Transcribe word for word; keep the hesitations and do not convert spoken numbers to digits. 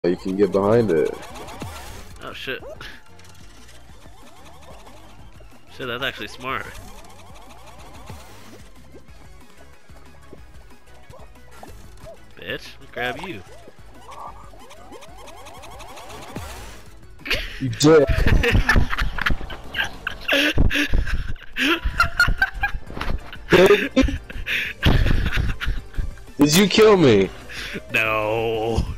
You can get behind it. Oh shit. Shit, that's actually smart. Bitch, I'll grab you. You did. Did you kill me? No.